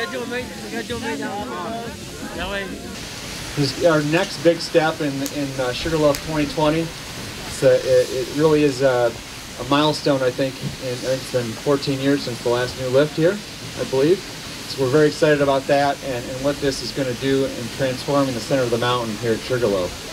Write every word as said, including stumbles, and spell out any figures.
This is our next big step in, in uh, Sugarloaf twenty twenty. It's a, it, it really is a, a milestone, I think. In, I think it's been fourteen years since the last new lift here, I believe. So we're very excited about that and, and what this is going to do in transforming the center of the mountain here at Sugarloaf.